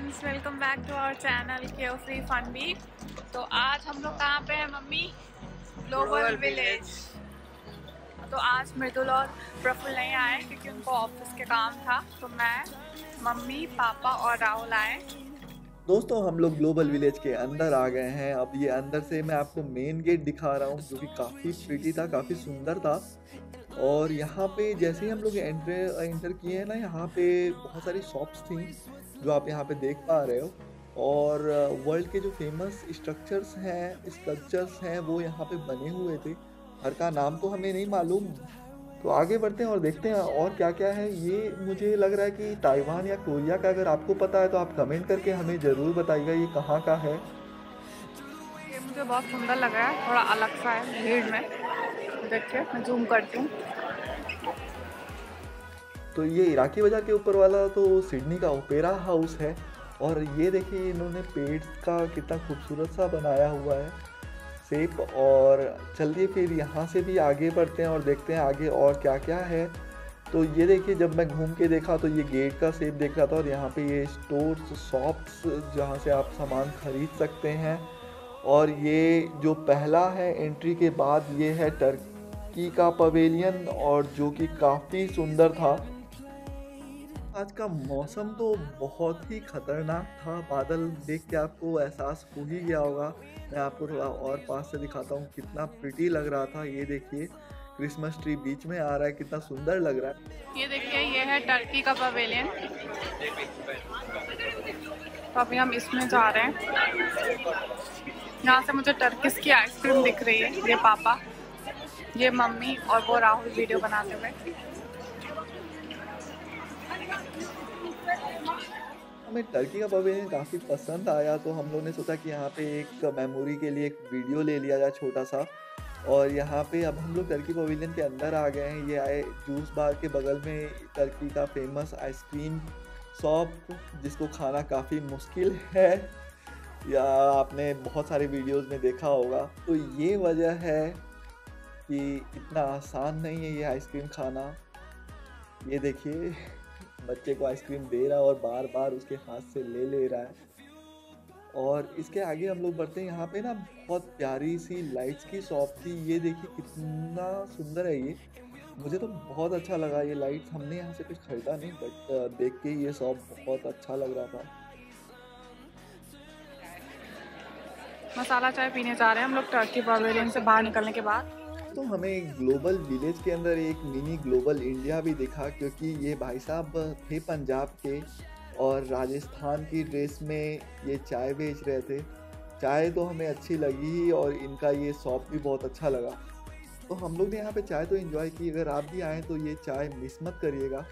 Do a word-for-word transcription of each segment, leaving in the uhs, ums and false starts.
Friends, welcome back to our channel care free fun be. तो आज हम लोग कहाँ पे हैं मम्मी? Global village. तो आज मृदुल और प्रफुल्ल नहीं आए क्योंकि उनको ऑफिस के काम था, तो मैं, मम्मी, पापा और राहुल आए। दोस्तों हम लोग ग्लोबल विलेज के अंदर आ गए हैं। अब ये अंदर से मैं आपको मेन गेट दिखा रहा हूँ जो कि काफ़ी प्रिटी था, काफ़ी सुंदर था। और यहाँ पे जैसे ही हम लोग एंटर एंटर किए हैं ना, यहाँ पे बहुत सारी शॉप्स थी जो आप यहाँ पे देख पा रहे हो। और वर्ल्ड के जो फेमस स्ट्रक्चर्स हैं, स्कल्पचर्स हैं, वो यहाँ पे बने हुए थे। हर का नाम तो हमें नहीं मालूम। तो आगे बढ़ते हैं और देखते हैं और क्या क्या है। ये मुझे लग रहा है कि ताइवान या कोरिया का, अगर आपको पता है तो आप कमेंट करके हमें ज़रूर बताइएगा ये कहाँ का है। ये मुझे बहुत सुंदर लग रहा है, थोड़ा अलग सा है भीड़ में। देखिए मैं जूम करती हूँ। तो ये इराकी बाजार के ऊपर वाला तो सिडनी का ओपेरा हाउस है। और ये देखिए इन्होंने पेड़ का कितना खूबसूरत सा बनाया हुआ है शेप। और चलिए फिर यहाँ से भी आगे बढ़ते हैं और देखते हैं आगे और क्या क्या है। तो ये देखिए, जब मैं घूम के देखा तो ये गेट का शेप देख रहा था और यहाँ पे ये स्टोर्स, शॉप्स जहाँ से आप सामान खरीद सकते हैं। और ये जो पहला है एंट्री के बाद, ये है टर्की का पवेलियन, और जो कि काफ़ी सुंदर था। आज का मौसम तो बहुत ही खतरनाक था। बादल देख के आपको एहसास हो ही गया होगा। मैं आपको थोड़ा और पास से दिखाता हूँ कितना प्रिटी लग रहा था। ये देखिए क्रिसमस ट्री बीच में आ रहा है, कितना सुंदर लग रहा है। ये देखिए, ये है टर्की का पवेलियन। तो अभी हम इसमें जा रहे हैं। यहाँ से मुझे टर्किश की आइसक्रीम दिख रही है। ये पापा, ये मम्मी और वो राहुल वीडियो बनाते हुए। हमें टर्की का पवेलियन काफ़ी पसंद आया, तो हम लोगों ने सोचा कि यहाँ पे एक मेमोरी के लिए एक वीडियो ले लिया जाए छोटा सा। और यहाँ पे अब हम लोग टर्की पवेलियन के अंदर आ गए हैं। ये आए जूस बार के बगल में टर्की का फेमस आइसक्रीम शॉप, जिसको खाना काफ़ी मुश्किल है, या आपने बहुत सारे वीडियोस में देखा होगा। तो ये वजह है कि इतना आसान नहीं है ये आइसक्रीम खाना। ये देखिए बच्चे को आइसक्रीम दे रहा है और बार बार उसके हाथ से ले ले रहा है। और इसके आगे हम लोग बढ़ते हैं। यहाँ पे ना बहुत प्यारी सी लाइट्स की शॉप थी। ये देखिए कितना सुंदर है ये, मुझे तो बहुत अच्छा लगा ये लाइट्स। हमने यहाँ से कुछ खरीदा नहीं, बट देख के ये शॉप बहुत अच्छा लग रहा था। मसाला चाय पीने जा रहे हैं हम लोग टर्की पवेलियन से बाहर निकलने के बाद। तो हमें ग्लोबल विलेज के अंदर एक मिनी ग्लोबल इंडिया भी दिखा, क्योंकि ये भाई साहब थे पंजाब के और राजस्थान की ड्रेस में ये चाय बेच रहे थे। चाय तो हमें अच्छी लगी ही, और इनका ये शॉप भी बहुत अच्छा लगा। तो हम लोग ने यहाँ पे चाय तो एंजॉय की। अगर आप भी आएँ तो ये चाय मिस मत करिएगा।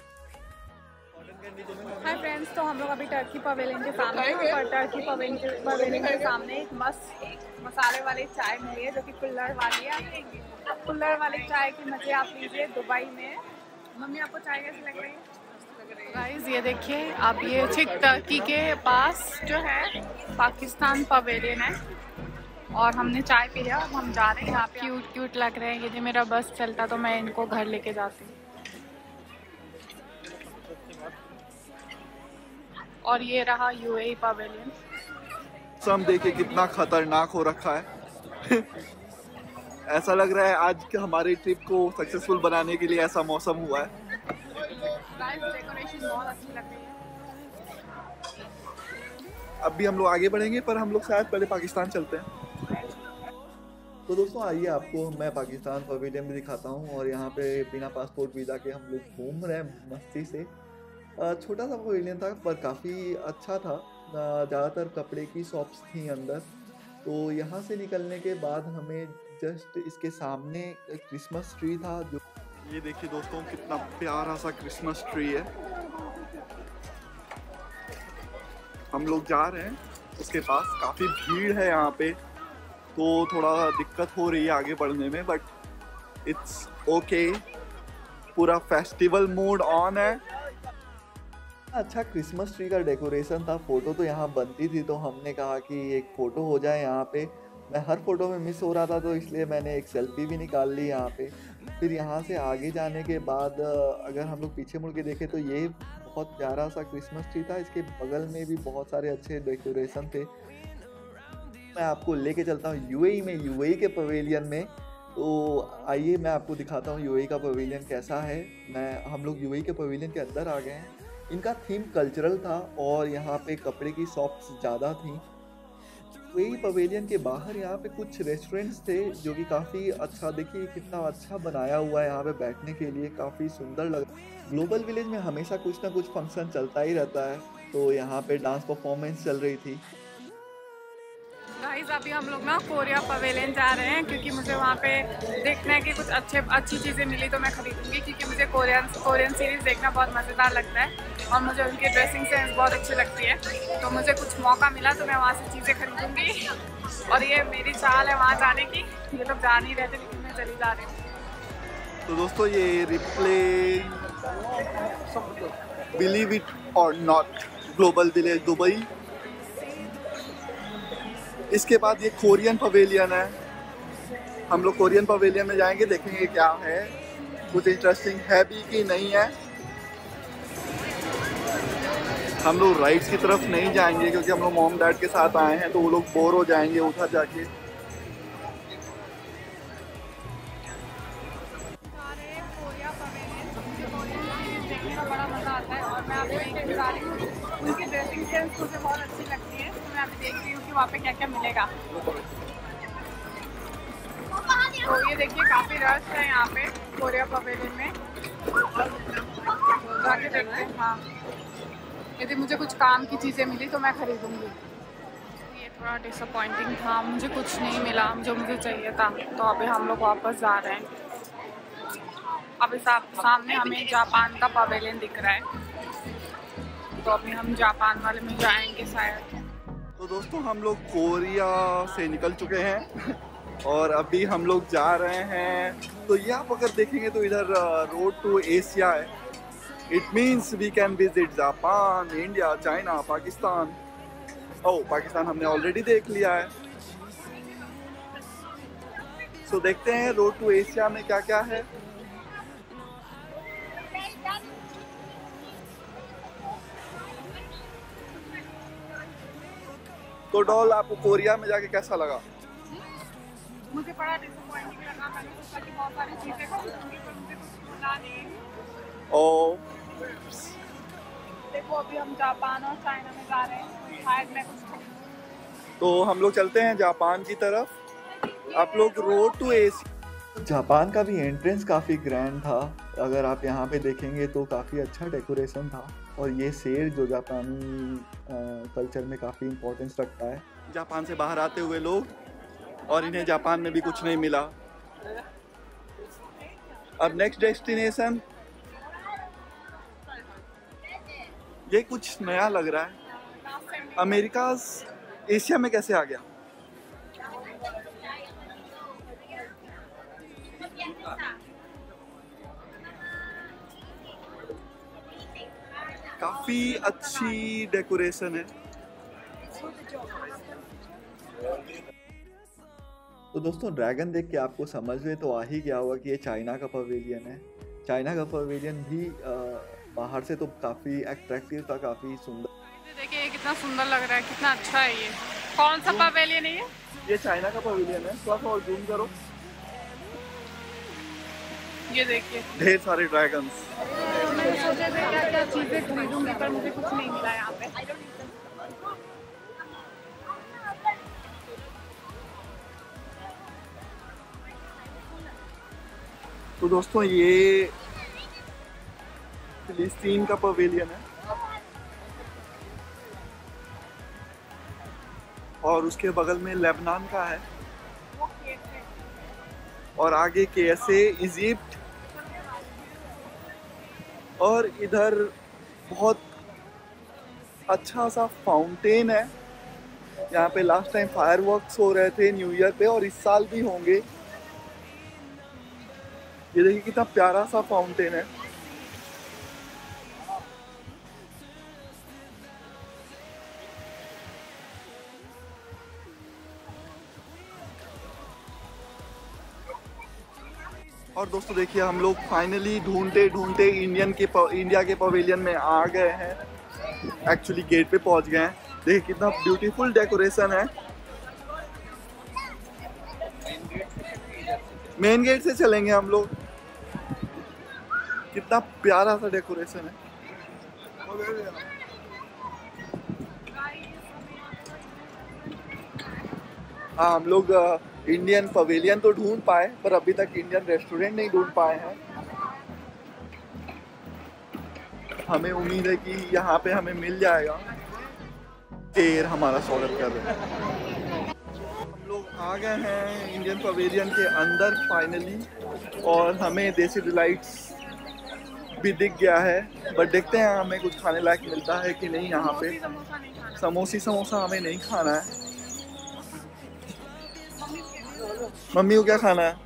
हाय फ्रेंड्स, तो हम लोग अभी टर्की पवेलियन के सामने हैं और टर्की पवेलियन पवेलियन के सामने एक मस्त मसाले वाली चाय मिली है जो कि कुल्हड़ वाली है। कुल्हड़ वाली चाय की मजे आप लीजिए दुबई में। मम्मी, आपको चाय कैसी लग रही है? गाइस ये देखिए, आप ये ठीक टर्की के पास जो है पाकिस्तान पवेलियन है और हमने चाय पी लिया। अब हम जा रहे हैं। यहाँ पे क्यूट क्यूट लग रहे हैं। यदि मेरा बस चलता तो मैं इनको घर लेके जाती। और ये रहा यूएई पवेलियन। मौसम देखिए कितना खतरनाक हो रखा है। ऐसा लग रहा है आज के हमारी ट्रिप को सक्सेसफुल बनाने के लिए ऐसा मौसम हुआ है। डेकोरेशन बहुत अच्छी लग रही है। अब भी हम लोग आगे बढ़ेंगे, पर हम लोग शायद पहले पाकिस्तान चलते हैं। तो दोस्तों आइए आपको मैं पाकिस्तान पवेलियन भी दिखाता हूँ। और यहाँ पे बिना पासपोर्ट वीज़ा के हम लोग घूम रहे हैं मस्ती से। छोटा सा पवेलियन था पर काफ़ी अच्छा था। ज़्यादातर कपड़े की शॉप्स थी अंदर। तो यहाँ से निकलने के बाद हमें जस्ट इसके सामने एक क्रिसमस ट्री था। जो ये देखिए दोस्तों कितना प्यारा सा क्रिसमस ट्री है। हम लोग जा रहे हैं उसके पास। काफ़ी भीड़ है यहाँ पे, तो थोड़ा दिक्कत हो रही है आगे बढ़ने में, बट इट्स ओके। पूरा फेस्टिवल मूड ऑन है। अच्छा क्रिसमस ट्री का डेकोरेशन था। फ़ोटो तो यहाँ बनती थी, तो हमने कहा कि एक फ़ोटो हो जाए यहाँ पे। मैं हर फ़ोटो में मिस हो रहा था, तो इसलिए मैंने एक सेल्फ़ी भी निकाल ली यहाँ पे। फिर यहाँ से आगे जाने के बाद अगर हम लोग पीछे मुड़ के देखें तो ये बहुत प्यारा सा क्रिसमस ट्री था। इसके बगल में भी बहुत सारे अच्छे डेकोरेशन थे। मैं आपको लेके चलता हूँ यूएई में, यूएई के पवेलियन में। तो आइए मैं आपको दिखाता हूँ यूएई का पवेलियन कैसा है। मैं हम लोग यूएई के पवेलियन के अंदर आ गए हैं। इनका थीम कल्चरल था और यहाँ पे कपड़े की शॉप्स ज़्यादा थी। यूएई पवेलियन के बाहर यहाँ पे कुछ रेस्टोरेंट्स थे जो कि काफ़ी अच्छा, देखिए कितना अच्छा बनाया हुआ है यहाँ पे बैठने के लिए, काफ़ी सुंदर लग। ग्लोबल विलेज में हमेशा कुछ ना कुछ फंक्शन चलता ही रहता है। तो यहाँ पे डांस परफॉर्मेंस चल रही थी। गाइस अभी हम लोग ना कोरिया पवेलियन जा रहे हैं क्योंकि मुझे वहाँ पे देखना है कि कुछ अच्छे अच्छी चीज़ें मिली तो मैं खरीदूंगी, क्योंकि मुझे कोरियन कोरियन सीरीज़ देखना बहुत मज़ेदार लगता है और मुझे उनकी ड्रेसिंग सेंस बहुत अच्छी लगती है। तो मुझे कुछ मौका मिला तो मैं वहाँ से चीज़ें खरीदूंगी और ये मेरी चाल है वहाँ जाने की। ये लोग जा नहीं रहते लेकिन मैं चली जा रही हूँ। तो दोस्तों ये Ripley's believe it or not global village Dubai, इसके बाद ये कोरियन पवेलियन है। हम लोग कोरियन पवेलियन में जाएंगे, देखेंगे क्या है, कुछ इंटरेस्टिंग है भी कि नहीं है। हम लोग राइड्स की तरफ नहीं जाएंगे क्योंकि हम लोग मॉम डैड के साथ आए हैं तो वो लोग बोर हो जाएंगे उधर जाके। बड़ा मज़ा आता है और मैं आपको एक बता रही हूँ, उनकी ड्रेसिंग सेंस मुझे बहुत अच्छी लगती है। तो मैं अभी देख रही हूँ कि वहाँ पे क्या क्या मिलेगा। तो ये देखिए काफ़ी रश है यहाँ पे कोरिया पवेलियन में, जाके देखते हैं। हाँ, यदि मुझे कुछ काम की चीज़ें मिली तो मैं खरीदूँगी। ये थोड़ा डिसअपॉइंटिंग था, मुझे कुछ नहीं मिला जो मुझे चाहिए था। तो अभी हम लोग वापस जा रहे हैं। अभी सामने हमें जापान का पवेलियन दिख रहा है, तो अभी हम जापान वाले में जाएंगे शायद। तो दोस्तों हम लोग कोरिया से निकल चुके हैं और अभी हम लोग जा रहे हैं। तो ये आप अगर देखेंगे तो इधर रोड टू एशिया है। It means we can visit Japan, India, China, Pakistan. Oh, Pakistan हमने ऑलरेडी देख लिया है। तो देखते हैं रोड टू एशिया में क्या क्या है। तो डॉल आपको कोरिया में जाके कैसा लगा? मुझे बड़ा डिसअपॉइंटिंग लगा। मैंने सोचा कि बहुत सारी चीज़ें खरीदूंगी पर मुझे कुछ मिला नहीं। ओ देखो अभी हम जापान और चाइना में जा रहे हैं, शायद मैं कुछ खरीदूं। तो हम लोग चलते हैं जापान की तरफ। आप लोग रोड टू एशिया। जापान का भी एंट्रेंस काफ़ी ग्रैंड था। अगर आप यहाँ पे देखेंगे तो काफ़ी अच्छा डेकोरेशन था और ये शेर जो जापानी कल्चर में काफ़ी इम्पोर्टेंस रखता है। जापान से बाहर आते हुए लोग, और इन्हें जापान में भी कुछ नहीं मिला। अब नेक्स्ट डेस्टिनेशन, ये कुछ नया लग रहा है। अमेरिका एशिया में कैसे आ गया? काफी अच्छी डेकोरेशन है। तो दोस्तों ड्रैगन देख के आपको समझ में तो आ ही गया होगा कि ये चाइना का पवेलियन है। चाइना का पवेलियन भी आ, बाहर से तो काफ़ी अट्रैक्टिव था, काफ़ी सुंदर। देखिए ये कितना सुंदर लग रहा है, कितना अच्छा है। ये कौन सा पवेलियन है? ये ये चाइना का पवेलियन है। थोड़ा सा और जूम करो। ये देखिए ढेर सारे ड्रैगन्स। मैंने सोचा था क्या क्या चीज़ें खरीदूंगी पर मुझे कुछ नहीं मिला यहाँ पे। तो दोस्तों ये फिलिस्तीन का पवेलियन है और उसके बगल में लेबनान का है और आगे कैसे इजिप्ट, और इधर बहुत अच्छा सा फाउंटेन है। यहाँ पे लास्ट टाइम फायरवर्क्स हो रहे थे न्यू ईयर पे और इस साल भी होंगे। ये देखिए कितना प्यारा सा फाउंटेन है। और दोस्तों देखिए हम लोग फाइनली ढूंढते ढूंढते इंडियन के इंडिया के पवेलियन में आ गए हैं। एक्चुअली गेट पे पहुंच गए हैं। देखिए कितना ब्यूटीफुल डेकोरेशन है। मेन गेट से चलेंगे हम लोग। कितना प्यारा सा डेकोरेशन है। हाँ हम लोग इंडियन पवेलियन तो ढूंढ पाए पर अभी तक इंडियन रेस्टोरेंट नहीं ढूंढ पाए हैं। हमें उम्मीद है कि यहाँ पे हमें मिल जाएगा। देर हमारा स्वागत कर रहे हैं। हम लोग आ गए हैं इंडियन पवेलियन के अंदर फाइनली और हमें देसी डिलाइट्स भी दिख गया है। बट देखते हैं हमें कुछ खाने लायक मिलता है कि नहीं। यहाँ पे समोसी समोसा हमें नहीं खाना है। मम्मी को क्या खाना है?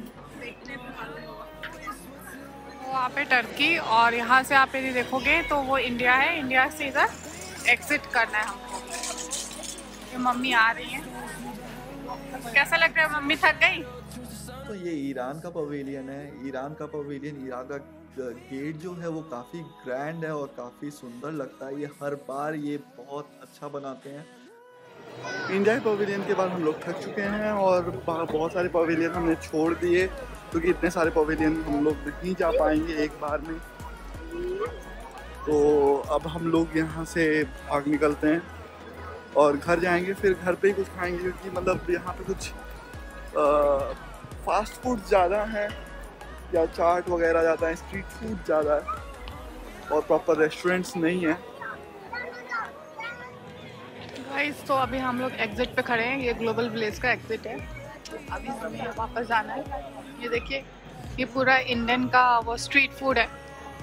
वहाँ पे टर्की और यहाँ से आप यदि देखोगे तो वो इंडिया है। इंडिया से इधर एग्जिट करना है हमको। ये मम्मी आ रही हैं। कैसा लग रहा है? मम्मी थक गई? तो ये ईरान का पवेलियन है। ईरान का पवेलियन, ईरान का गेट जो है वो काफ़ी ग्रैंड है और काफ़ी सुंदर लगता है। ये हर बार ये बहुत अच्छा बनाते हैं। इंडिया के पवेलियन के बाद हम लोग थक चुके हैं और बहुत सारे पवेलियन हमने छोड़ दिए क्योंकि इतने सारे पवेलियन हम लोग नहीं जा पाएंगे एक बार में। तो अब हम लोग यहाँ से भाग निकलते हैं और घर जाएंगे। फिर घर पे ही कुछ खाएंगे क्योंकि मतलब यहाँ पे कुछ आ, फास्ट फूड ज़्यादा हैं या चाट वगैरह ज़्यादा है, स्ट्रीट फूड ज़्यादा है और प्रॉपर रेस्टोरेंट्स नहीं है। गाइस तो अभी हम लोग एग्जिट पे खड़े हैं। ये ग्लोबल विलेज का एग्जिट है। अभी हमें वापस जाना है। ये देखिए ये पूरा इंडियन का वो स्ट्रीट फूड है।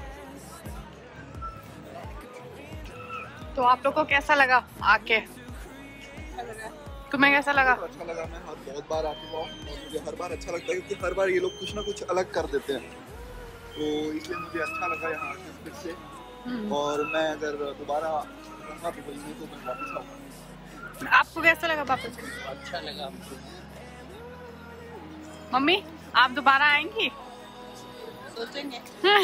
तो आप लोग को कैसा लगा आके? तुम्हें कैसा लगा? अच्छा लगा। मैं हर बहुत बार आ चुका हूँ और मुझे हर बार अच्छा लगता है क्योंकि हर बार ये लोग कुछ ना कुछ अलग कर देते हैं। तो इसलिए मुझे अच्छा लगा यहाँ आके फिर से। और मैं अगर दोबारा रहूँगा तो वही तो मैं वापस आऊँगा। आपको कैसा लगा वापस? अच्छा लगा। मम्मी आप दोबारा आएंगी? सोचेंगे।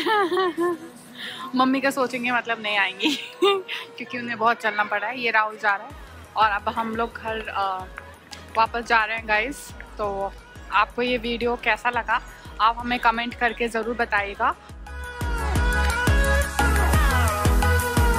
मम्मी का सोचेंगे मतलब नहीं आएंगी क्योंकि उन्हें बहुत चलना पड़ा है। ये राहुल जा रहा है और अब हम लोग घर वापस जा रहे हैं गाइस। तो आपको ये वीडियो कैसा लगा आप हमें कमेंट करके ज़रूर बताइएगा।